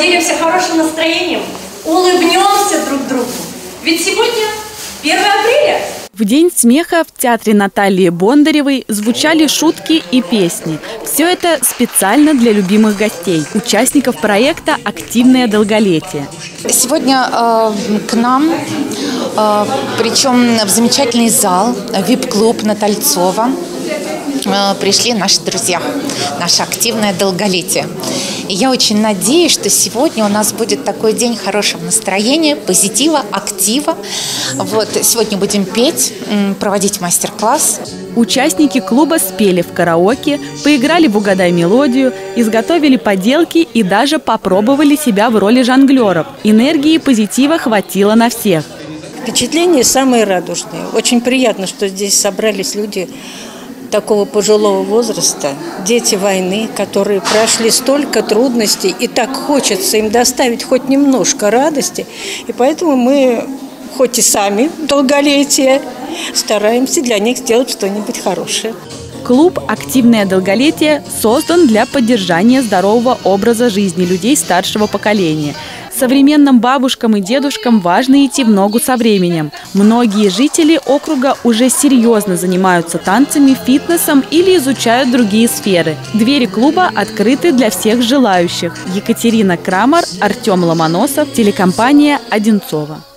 поделимся хорошим настроением, улыбнемся друг другу. Ведь сегодня 1 апреля. В День смеха в театре Натальи Бондаревой звучали шутки и песни. Все это специально для любимых гостей, участников проекта «Активное долголетие». Сегодня к нам, причем в замечательный зал, VIP-клуб на Тальцова, пришли наши друзья, наше активное долголетие. И я очень надеюсь, что сегодня у нас будет такой день хорошего настроения, позитива, актива. Вот, сегодня будем петь, проводить мастер-класс. Участники клуба спели в караоке, поиграли в «Угадай мелодию», изготовили поделки и даже попробовали себя в роли жонглеров. Энергии и позитива хватило на всех. Впечатления самые радужные. Очень приятно, что здесь собрались люди такого пожилого возраста, дети войны, которые прошли столько трудностей, и так хочется им доставить хоть немножко радости. И поэтому мы, хоть и сами долголетие, стараемся для них сделать что-нибудь хорошее. Клуб «Активное долголетие» создан для поддержания здорового образа жизни людей старшего поколения. Современным бабушкам и дедушкам важно идти в ногу со временем. Многие жители округа уже серьезно занимаются танцами, фитнесом или изучают другие сферы. Двери клуба открыты для всех желающих. Екатерина Крамер, Артем Ломоносов, телекомпания «Одинцово».